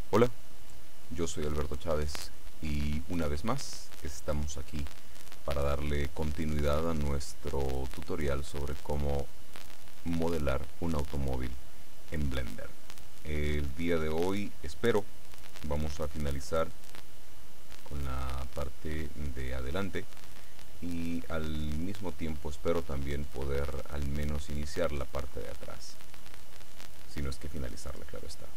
Hola, yo soy Alberto Chávez y una vez más estamos aquí para darle continuidad a nuestro tutorial sobre cómo modelar un automóvil en Blender. El día de hoy vamos a finalizar con la parte de adelante y al mismo tiempo espero también poder al menos iniciar la parte de atrás, si no es que finalizarla, claro está.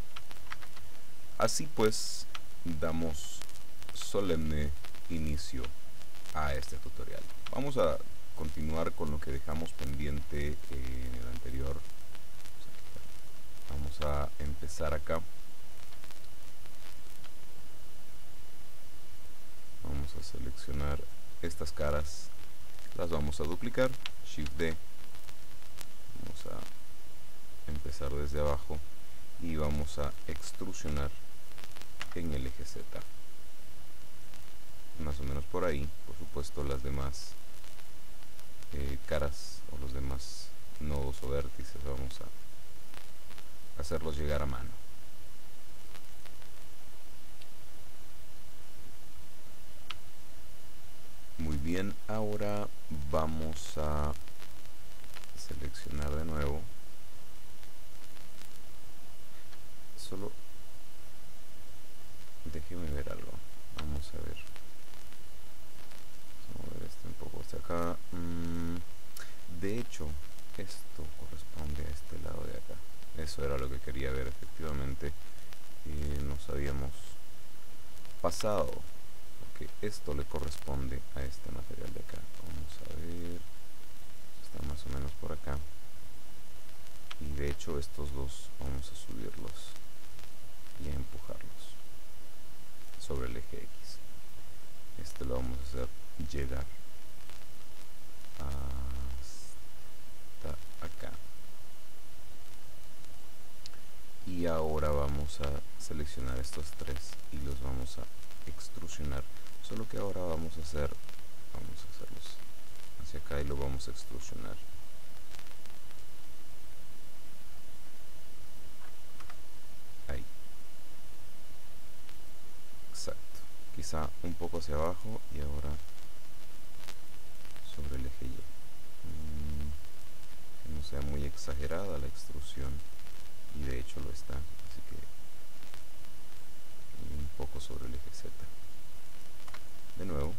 Así pues, damos solemne inicio a este tutorial. Vamos a continuar con lo que dejamos pendiente en el anterior. Vamos a empezar acá. Vamos a seleccionar estas caras, las vamos a duplicar, Shift D. Vamos a empezar desde abajo y vamos a extrusionar en el eje Z, más o menos por ahí. Por supuesto, las demás caras o los demás nodos o vértices vamos a hacerlos llegar a mano. Muy bien, ahora vamos a seleccionar de nuevo. Solo déjeme ver algo. Vamos a ver. Vamos a mover esto un poco hacia acá. De hecho, esto corresponde a este lado de acá. Eso era lo que quería ver, efectivamente. Nos habíamos pasado, porque esto le corresponde a este material de acá. Vamos a ver. Está más o menos por acá. Y de hecho estos dos vamos a subirlos y a empujarlos sobre el eje X. Este lo vamos a hacer llegar hasta acá. Y ahora vamos a seleccionar estos tres y los vamos a extrusionar. Solo que ahora vamos a hacerlos hacia acá y lo vamos a extrusionar. Ahí. Exacto. Quizá un poco hacia abajo y ahora sobre el eje Y. Que no sea muy exagerada la extrusión, y de hecho lo está, así que un poco sobre el eje Z. De nuevo,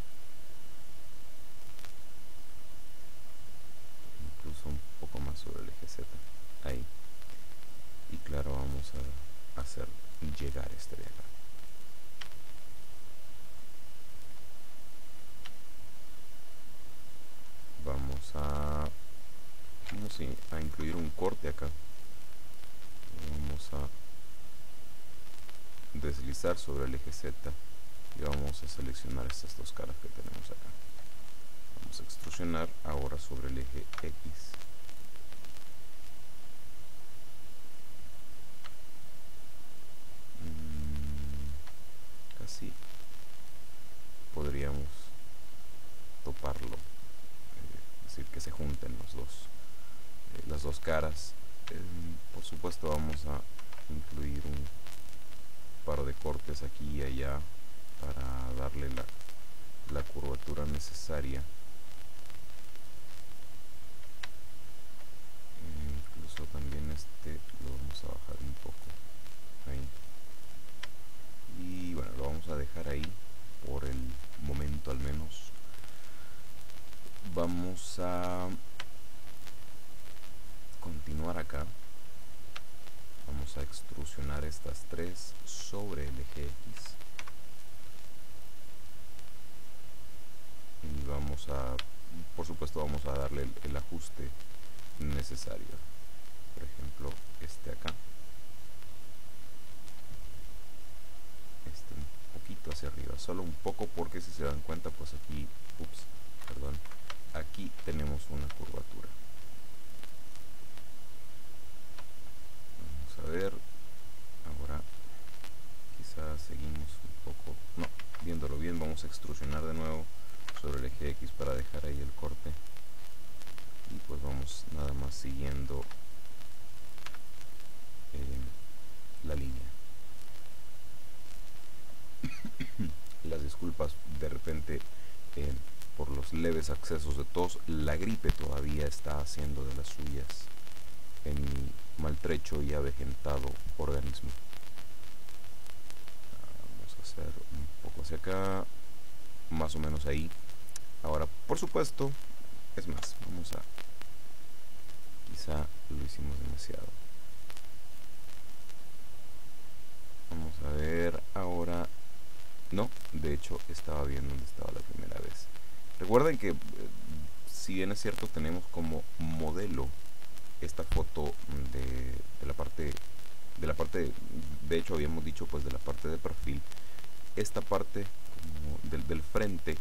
incluso un poco más sobre el eje Z. Ahí. Y claro, vamos a hacer llegar este de acá. Vamos a incluir un corte acá. Vamos a deslizar sobre el eje Z y vamos a seleccionar estas dos caras que tenemos acá. Vamos a extrusionar ahora sobre el eje X. Casi podríamos toparlo, es decir, que se junten las dos caras. Por supuesto vamos a incluir un par de cortes aquí y allá para darle la curvatura necesaria. Incluso también este lo vamos a bajar un poco ahí, y bueno, lo vamos a dejar ahí por el momento al menos. Vamos a continuar acá. Vamos a extrusionar estas tres sobre el eje X y vamos a, por supuesto, vamos a darle el ajuste necesario. Por ejemplo, este acá, este un poquito hacia arriba, solo un poco, porque si se dan cuenta, pues aquí, aquí tenemos una curvatura. Vamos a ver, ahora quizás seguimos un poco, no, viéndolo bien, vamos a extrusionar de nuevo sobre el eje X para dejar ahí el corte, y pues vamos nada más siguiendo la línea. leves accesos de tos. La gripe todavía está haciendo de las suyas en mi maltrecho y avejentado organismo. Vamos a hacer un poco hacia acá, más o menos ahí. Ahora, por supuesto, es más, vamos a... Quizá lo hicimos demasiado. Vamos a ver ahora. No, de hecho estaba bien donde estaba la primera vez. Recuerden que si bien es cierto, tenemos como modelo esta foto de la parte de hecho habíamos dicho pues de la parte de perfil. Esta parte como del frente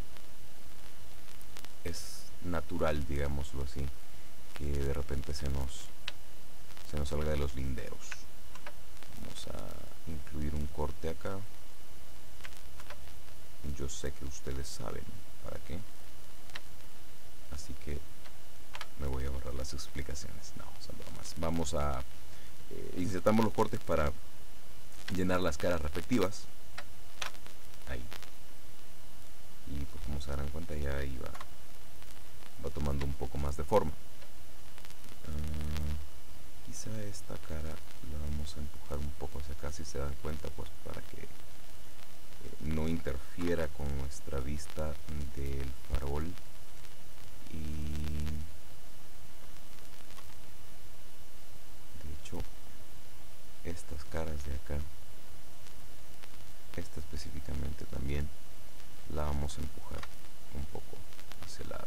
es natural, digámoslo así, que de repente se nos salga de los linderos. Vamos a incluir un corte acá. Yo sé que ustedes saben para qué, así que me voy a borrar las explicaciones. No, son bromas. Vamos a insertamos los cortes para llenar las caras respectivas. Ahí. Y pues como se darán cuenta ya ahí va tomando un poco más de forma. Quizá esta cara la vamos a empujar un poco hacia acá, si se dan cuenta, pues para que no interfiera con nuestra vista del farol. Y de hecho estas caras de acá, esta específicamente también la vamos a empujar un poco hacia el lado.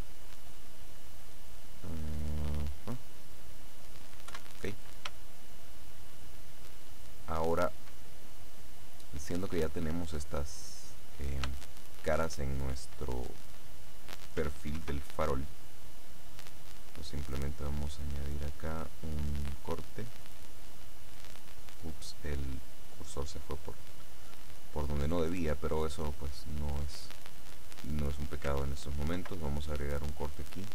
Ok. Ahora, siendo que ya tenemos estas caras en nuestro perfil del farol, pues simplemente vamos a añadir acá un corte. Ups, el cursor se fue por donde no debía, pero eso pues no es un pecado en estos momentos. Vamos a agregar un corte aquí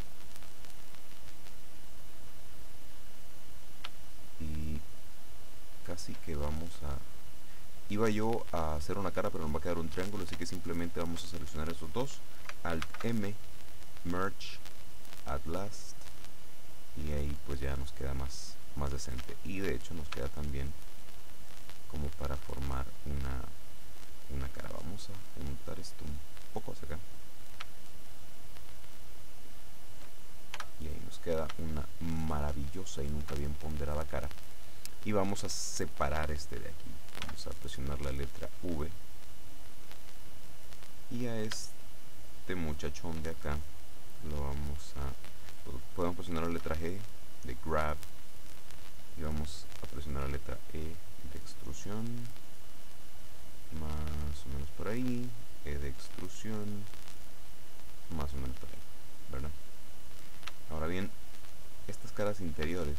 y casi que vamos a... Iba yo a hacer una cara, pero nos va a quedar un triángulo, así que simplemente vamos a seleccionar esos dos, Alt M, Merge, at last, y ahí pues ya nos queda más decente. Y de hecho nos queda también como para formar una cara. Vamos a untar esto un poco hacia acá. Y ahí nos queda una maravillosa y nunca bien ponderada cara. Y vamos a separar este de aquí. Vamos a presionar la letra V. Y a este muchachón de acá lo vamos a... Podemos presionar la letra G de Grab. Y vamos a presionar la letra E de extrusión. Más o menos por ahí. E de extrusión. Más o menos por ahí, ¿verdad? Ahora bien, estas caras interiores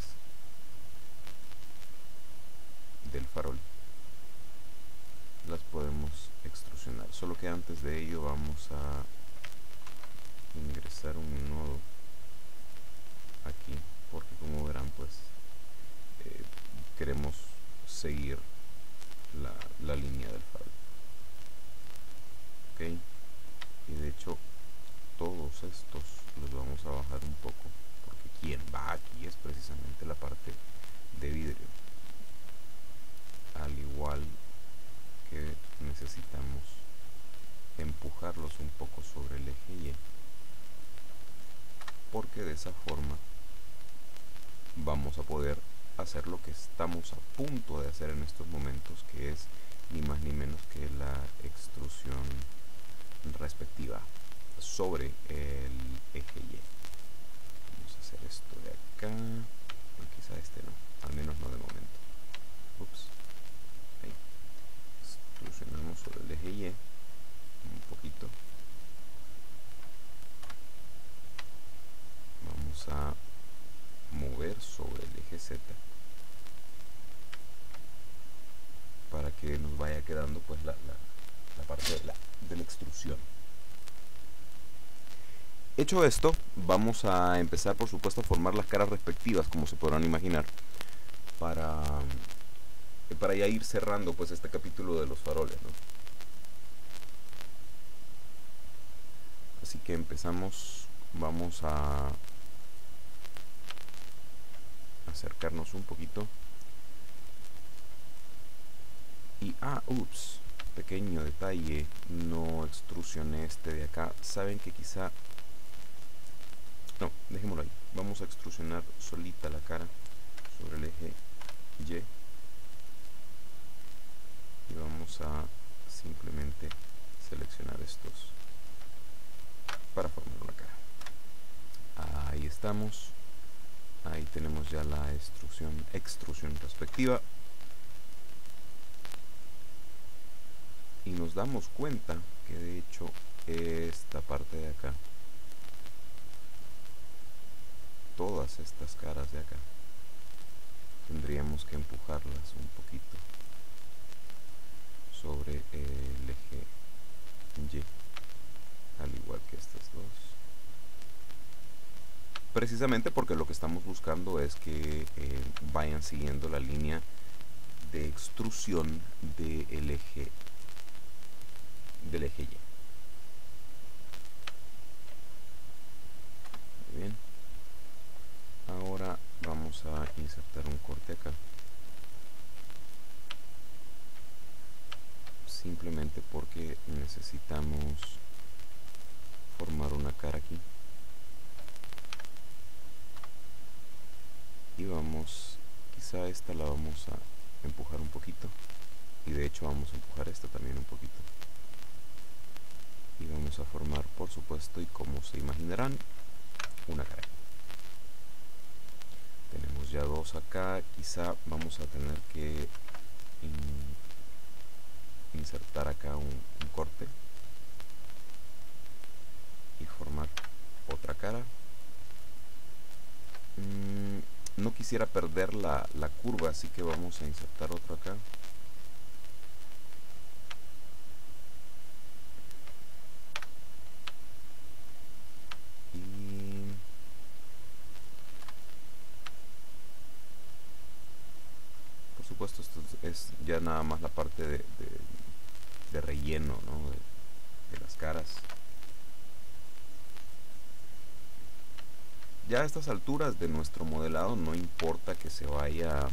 del farol las podemos extrusionar, solo que antes de ello vamos a ingresar un nodo aquí, porque como verán pues queremos seguir la línea del farol. Ok, y de hecho todos estos los vamos a bajar un poco, porque quien va aquí es precisamente la parte de vidrio, al igual que necesitamos empujarlos un poco sobre el eje Y, porque de esa forma vamos a poder hacer lo que estamos a punto de hacer en estos momentos, que es ni más ni menos que la extrusión respectiva sobre el eje Y. Vamos a hacer esto de acá, bueno, quizá este no, al menos no de momento. Ups. Ahí. Extrusionamos sobre el eje Y un poquito. Vamos a mover sobre el eje Z para que nos vaya quedando pues la parte de la extrusión. Hecho esto, vamos a empezar por supuesto a formar las caras respectivas, como se podrán imaginar, para ya ir cerrando pues este capítulo de los faroles, ¿no? Así que empezamos, vamos a acercarnos un poquito. Y, ups, pequeño detalle, no extrusioné este de acá. Saben que quizá... No, dejémoslo ahí. Vamos a extrusionar solita la cara sobre el eje Y. Y vamos a simplemente seleccionar estos para formar una cara. Ahí estamos. Ahí tenemos ya la extrusión respectiva. Y nos damos cuenta que de hecho esta parte de acá, todas estas caras de acá, tendríamos que empujarlas un poquito sobre el eje Y, al igual que estas dos. Precisamente porque lo que estamos buscando es que vayan siguiendo la línea de extrusión del eje Y. Muy bien. Ahora vamos a insertar un corte acá. Simplemente porque necesitamos formar una cara aquí. Y vamos, quizá esta la vamos a empujar un poquito. Y de hecho vamos a empujar esta también un poquito. Y vamos a formar, por supuesto, y como se imaginarán, una cara. Tenemos ya dos acá. Quizá vamos a tener que insertar acá un corte y formar otra cara. No quisiera perder la curva, así que vamos a insertar otro acá. Y por supuesto esto es ya nada más la parte de relleno, ¿no? de las caras. Ya a estas alturas de nuestro modelado no importa que se vaya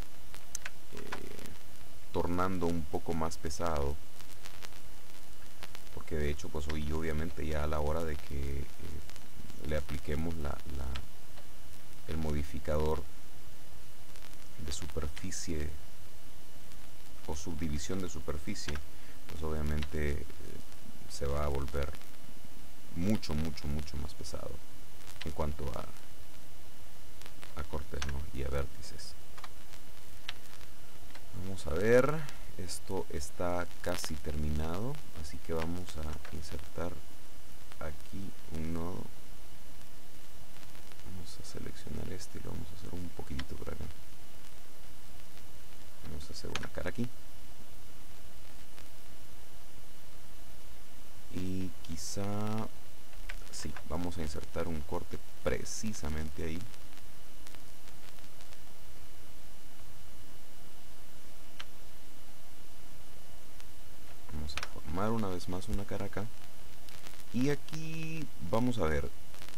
tornando un poco más pesado, porque de hecho pues hoy obviamente ya a la hora de que le apliquemos el modificador de superficie o subdivisión de superficie, pues obviamente se va a volver mucho más pesado en cuanto a cortes, ¿no? Y a vértices. Vamos a ver, esto está casi terminado, así que vamos a insertar aquí un nodo. Vamos a seleccionar este y lo vamos a hacer un poquitito por acá. Vamos a hacer una cara aquí. Y quizá, sí, vamos a insertar un corte precisamente ahí. Vamos a formar una vez más una cara acá. Y aquí vamos a ver.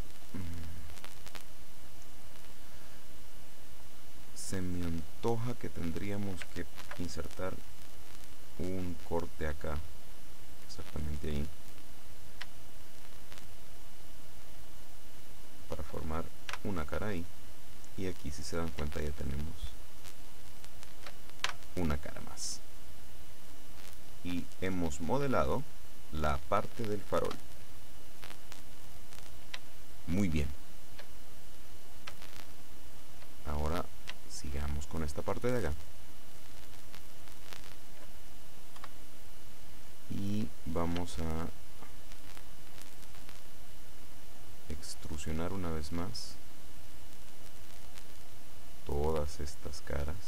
Se me antoja que tendríamos que insertar un corte acá, exactamente ahí, para formar una cara ahí. Y aquí, si se dan cuenta, ya tenemos una cara más. Y hemos modelado la parte del farol. Muy bien. Ahora sigamos con esta parte de acá. Y vamos a extrusionar una vez más todas estas caras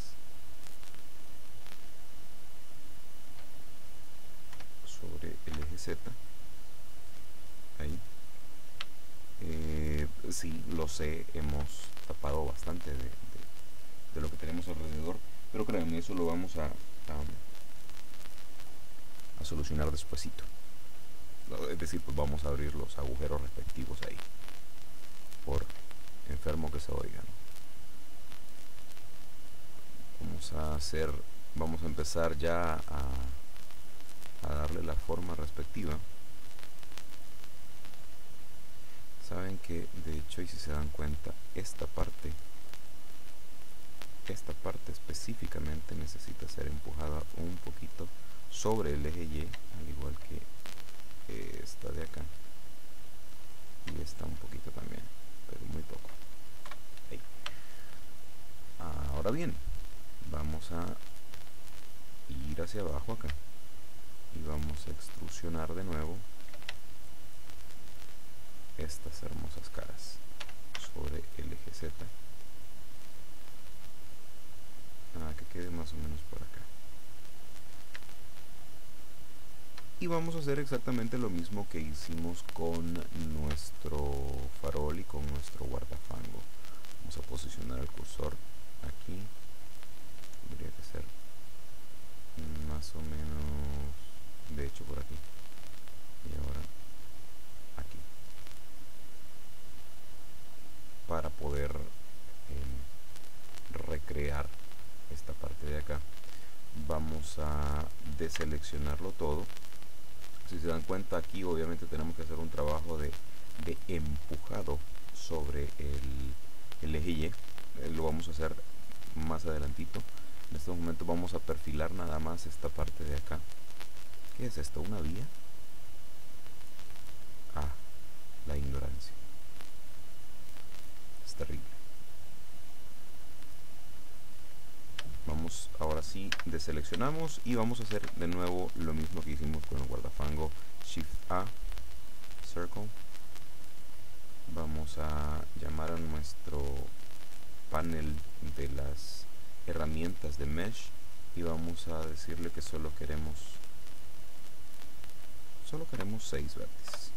sobre el eje Z. Ahí. Sí, lo sé, hemos tapado bastante de lo que tenemos alrededor, pero créanme, eso lo vamos a solucionar despuesito. es decir, pues vamos a abrir los agujeros respectivos ahí, por enfermo que se oiga, ¿no? Vamos a empezar ya a darle la forma respectiva. Saben que de hecho, y si se dan cuenta, esta parte específicamente necesita ser empujada un poquito sobre el eje Y, al igual que esta de acá, y esta un poquito también, pero muy poco. Ahí. Ahora bien, vamos a ir hacia abajo acá y vamos a extrusionar de nuevo estas hermosas caras sobre el eje Z, que quede más o menos por acá. Y vamos a hacer exactamente lo mismo que hicimos con nuestro farol y con nuestro guardafango. Vamos a posicionar el cursor aquí, tendría que ser más o menos, de hecho, por aquí, y ahora aquí, para poder recrear esta parte de acá. Vamos a deseleccionarlo todo. Si se dan cuenta, aquí obviamente tenemos que hacer un trabajo de empujado sobre el eje Y. Lo vamos a hacer más adelantito. En este momento vamos a perfilar nada más esta parte de acá. ¿Qué es esto? ¿Una vía? La ignorancia. Es terrible. Vamos, ahora sí, deseleccionamos y vamos a hacer de nuevo lo mismo que hicimos con el guardafango. Shift A, Circle. Vamos a llamar a nuestro panel de las herramientas de Mesh y vamos a decirle que solo queremos 6 vértices.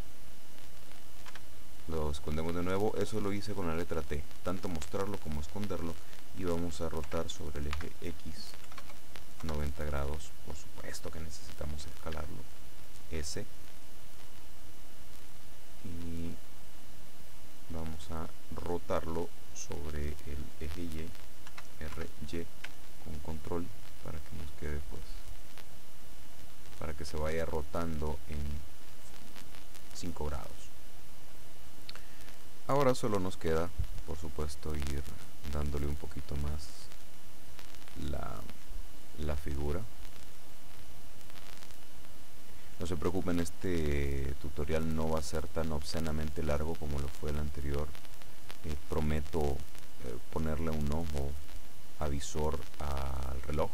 Lo escondemos de nuevo. Eso lo hice con la letra T, tanto mostrarlo como esconderlo, y vamos a rotar sobre el eje X 90 grados. Por supuesto que necesitamos escalarlo, S, y vamos a rotarlo sobre el eje Y, RY, con control, para que nos quede, pues, para que se vaya rotando en 5 grados. Ahora solo nos queda, por supuesto, ir dándole un poquito más la figura. No se preocupen, este tutorial no va a ser tan obscenamente largo como lo fue el anterior. Prometo ponerle un ojo avisor al reloj,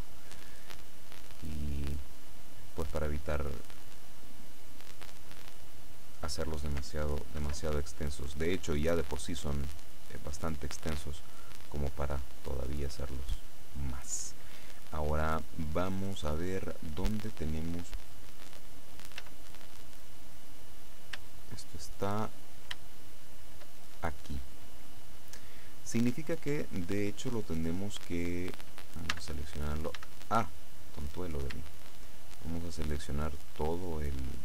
y pues para evitar hacerlos demasiado extensos. De hecho, ya de por sí son bastante extensos como para todavía hacerlos más. Ahora vamos a ver dónde tenemos. Esto está aquí. Significa que de hecho lo tenemos que, vamos a seleccionarlo. Tontuelo de mí. Vamos a seleccionar todo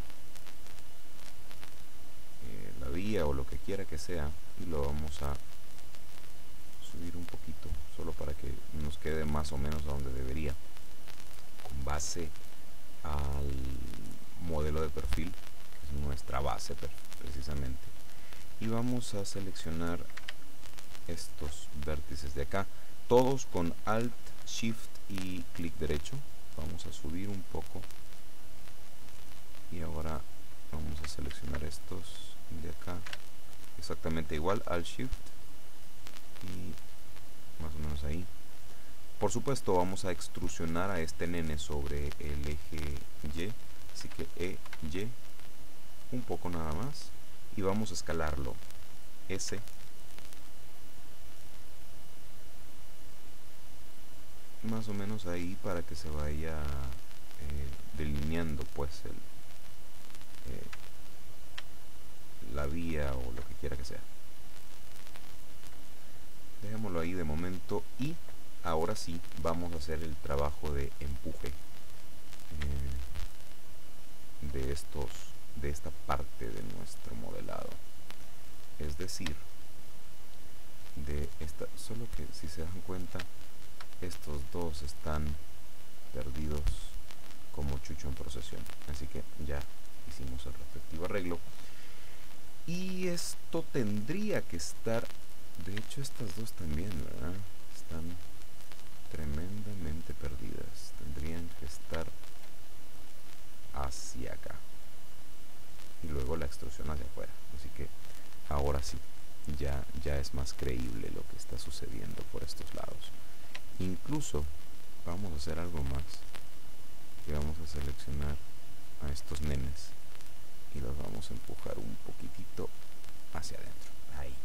la vía o lo que quiera que sea, y lo vamos a subir un poquito, solo para que nos quede más o menos a donde debería, con base al modelo de perfil, que es nuestra base precisamente. Y vamos a seleccionar estos vértices de acá, todos con Alt, Shift y clic derecho. Vamos a subir un poco, y ahora vamos a seleccionar estos de acá exactamente igual, Alt, Shift, y más o menos ahí. Por supuesto vamos a extrusionar a este nene sobre el eje Y, así que EY, un poco nada más, y vamos a escalarlo, S, más o menos ahí, para que se vaya delineando pues la vía o lo que quiera que sea. Dejémoslo ahí de momento, y ahora sí vamos a hacer el trabajo de empuje de esta decir de esta, solo que si se dan cuenta, estos dos están perdidos como chucho en procesión, así que ya hicimos el respectivo arreglo. Y esto tendría que estar, de hecho estas dos también, ¿verdad? Están tremendamente perdidas, tendrían que estar hacia acá y luego la extrusión hacia afuera, así que ahora sí, ya es más creíble lo que está sucediendo por estos lados. Incluso vamos a hacer algo más, que vamos a seleccionar a estos nenes y los vamos a empujar un poquitito hacia adentro, ahí.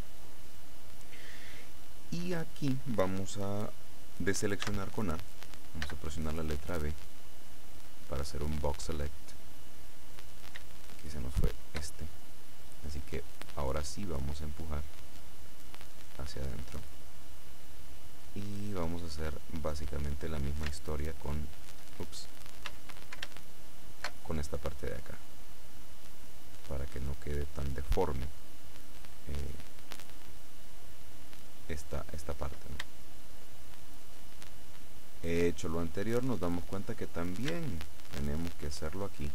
Y aquí vamos a deseleccionar con A, vamos a presionar la letra B para hacer un box select. Aquí se nos fue este, así que ahora sí vamos a empujar hacia adentro y vamos a hacer básicamente la misma historia con esta parte de acá, para que no quede tan deforme esta parte, ¿no? He hecho lo anterior, nos damos cuenta que también tenemos que hacerlo aquí.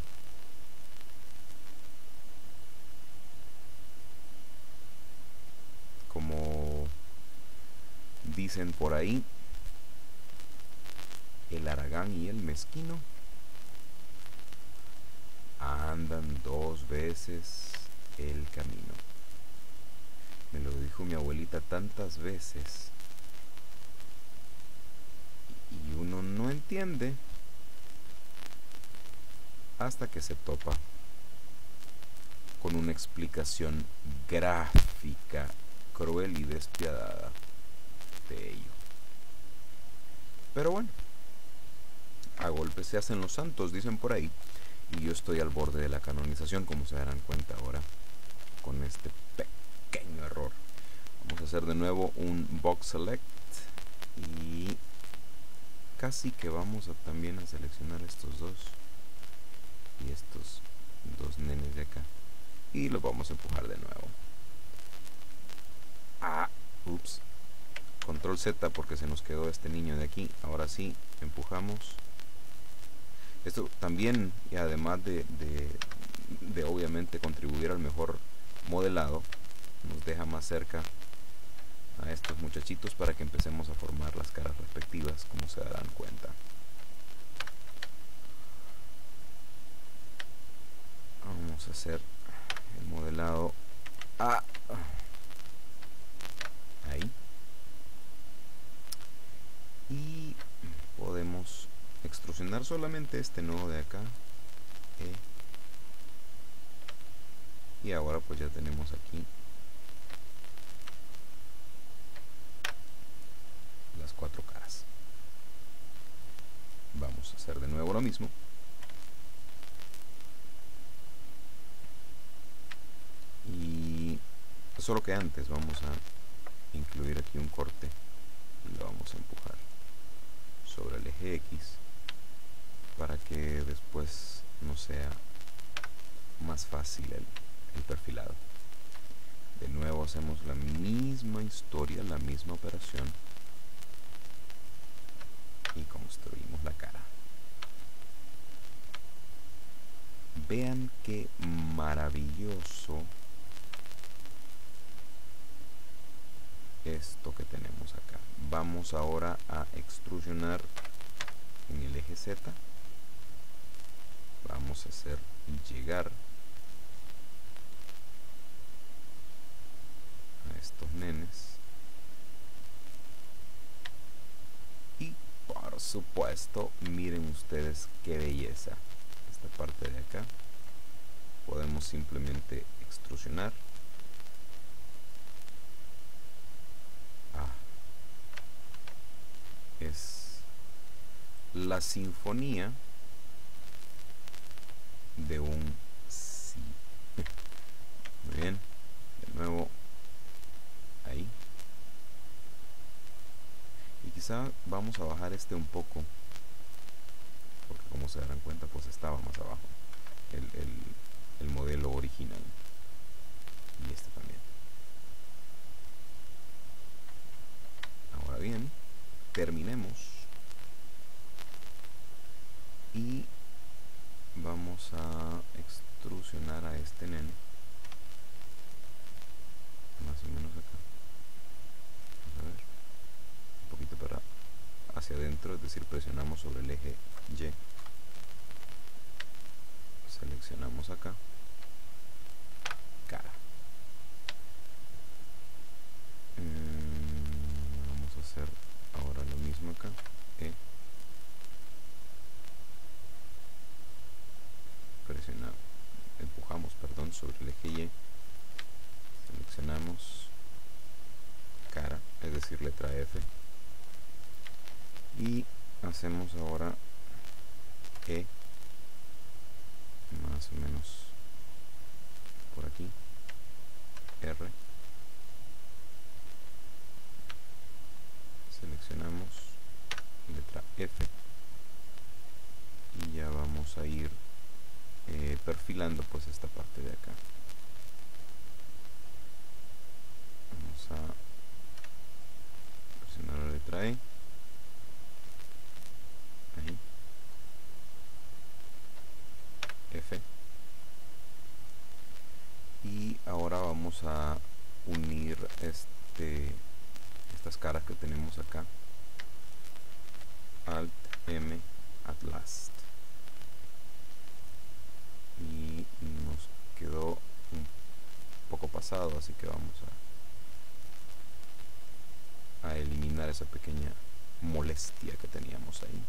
Como dicen por ahí, el haragán y el mezquino andan dos veces el camino. Me lo dijo mi abuelita tantas veces y uno no entiende hasta que se topa con una explicación gráfica, cruel y despiadada de ello. Pero bueno, a golpes se hacen los santos, dicen por ahí, y yo estoy al borde de la canonización, como se darán cuenta ahora con este pequeño error. Vamos a hacer de nuevo un box select y casi que vamos a también a seleccionar estos dos y estos dos nenes de acá y los vamos a empujar de nuevo. Ups, control Z porque se nos quedó este niño de aquí. Ahora sí, empujamos. Esto también, y además de obviamente contribuir al mejor modelado, nos deja más cerca a estos muchachitos para que empecemos a formar las caras respectivas, como se darán cuenta. Vamos a hacer el modelado ahí, y podemos extrusionar solamente este nodo de acá, y ahora pues ya tenemos aquí las cuatro caras. Vamos a hacer de nuevo lo mismo. Y solo que antes vamos a incluir aquí un corte y lo vamos a empujar sobre el eje X para que después no sea más fácil el perfilado. De nuevo hacemos la misma historia, la misma operación y construimos la cara. Vean qué maravilloso esto que tenemos acá. Vamos ahora a extrusionar en el eje Z. Vamos a hacer llegar a estos nenes y por supuesto miren ustedes qué belleza. Esta parte de acá podemos simplemente extrusionar. Es la sinfonía de un sí. Muy bien, de nuevo ahí, y quizá vamos a bajar este un poco porque como se darán cuenta pues estaba más abajo el modelo original, y este también. Ahora bien, terminemos y vamos a extrusionar a este nene más o menos acá. Vamos a ver, un poquito para hacia adentro, es decir, presionamos sobre el eje Y, seleccionamos acá, cara. Vamos a hacer ahora lo mismo acá, presionamos, empujamos, perdón, sobre el eje Y, seleccionamos cara, es decir, letra F, y hacemos ahora más o menos por aquí, R, seleccionamos letra F y ya vamos a ir perfilando pues esta parte de acá. Vamos a presionar la letra E, ahí, F, y ahora vamos a unir estas caras que tenemos acá, Alt M at last, y nos quedó un poco pasado, así que vamos a eliminar esa pequeña molestia que teníamos ahí.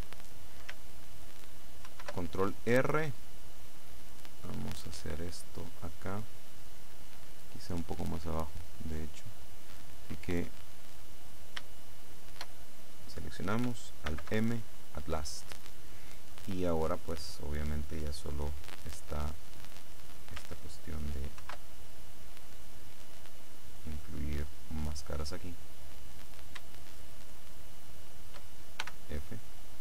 Control R, vamos a hacer esto acá, quizá un poco más abajo de hecho, así que seleccionamos Alt M at last, y ahora pues obviamente ya solo está esta cuestión de incluir más caras aquí, F,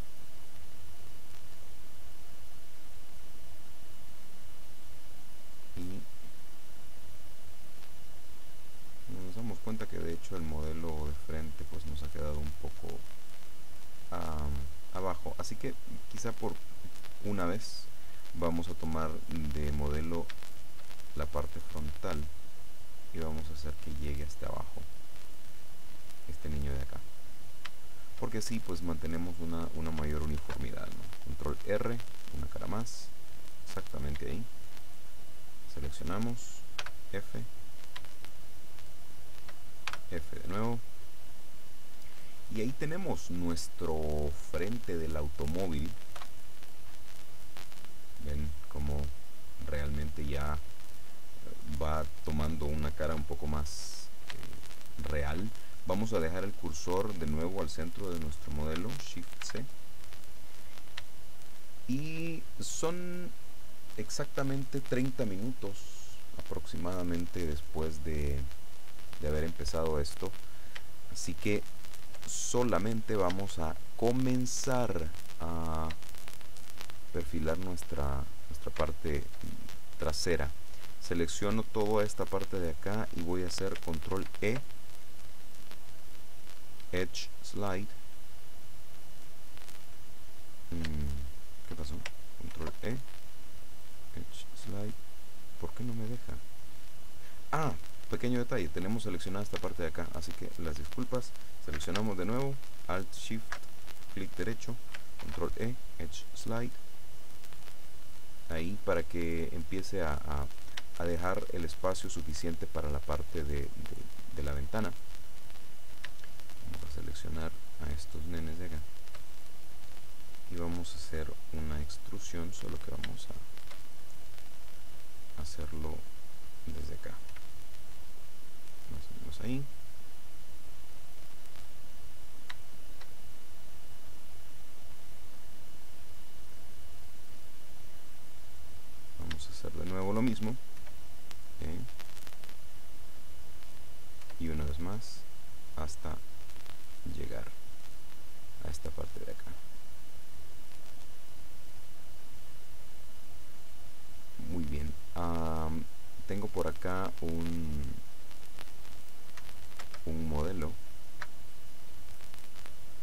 y nos damos cuenta que de hecho el modelo de frente pues nos ha quedado un poco abajo, así que quizá por una vez vamos a tomar de modelo la parte frontal y vamos a hacer que llegue hasta abajo este niño de acá, porque así pues mantenemos una mayor uniformidad, ¿no? Control R, una cara más, exactamente ahí, seleccionamos F, F de nuevo, y ahí tenemos nuestro frente del automóvil. Ven como realmente ya va tomando una cara un poco más real. Vamos a dejar el cursor de nuevo al centro de nuestro modelo, Shift C, y son exactamente 30 minutos aproximadamente después de haber empezado esto, así que solamente vamos a comenzar a perfilar nuestra parte trasera. Selecciono toda esta parte de acá y voy a hacer Control E, Edge Slide. ¿Qué pasó? Control E, Edge Slide. ¿Por qué no me deja? Ah, pequeño detalle, tenemos seleccionada esta parte de acá, así que las disculpas. Seleccionamos de nuevo, Alt Shift, clic derecho, Control E, Edge Slide, ahí para que empiece a dejar el espacio suficiente para la parte de la ventana. Vamos a seleccionar a estos nenes de acá y vamos a hacer una extrusión, solo que vamos a hacerlo desde acá, más o menos ahí. Vamos a hacer de nuevo lo mismo, y una vez más hasta llegar a esta parte de acá. Muy bien, tengo por acá un modelo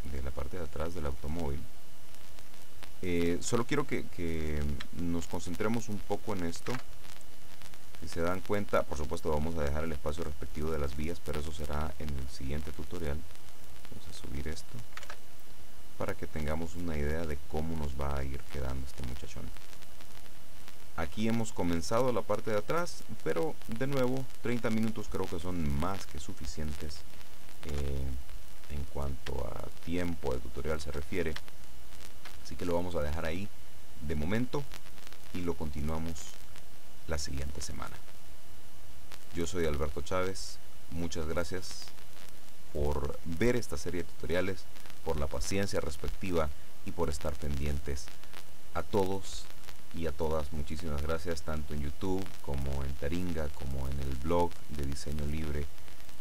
de la parte de atrás del automóvil. Solo quiero que nos concentremos un poco en esto. Si se dan cuenta, por supuesto vamos a dejar el espacio respectivo de las vías, pero eso será en el siguiente tutorial. Vamos a subir esto para que tengamos una idea de cómo nos va a ir quedando este muchachón. Aquí hemos comenzado la parte de atrás, pero de nuevo 30 minutos creo que son más que suficientes en cuanto a tiempo de tutorial se refiere. Así que lo vamos a dejar ahí de momento y lo continuamos la siguiente semana. Yo soy Alberto Chávez, muchas gracias por ver esta serie de tutoriales, por la paciencia respectiva y por estar pendientes. A todos y a todas, muchísimas gracias, tanto en YouTube como en Taringa, como en el blog de Diseño Libre.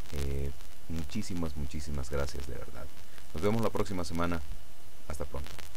Muchísimas gracias de verdad. Nos vemos la próxima semana. Hasta pronto.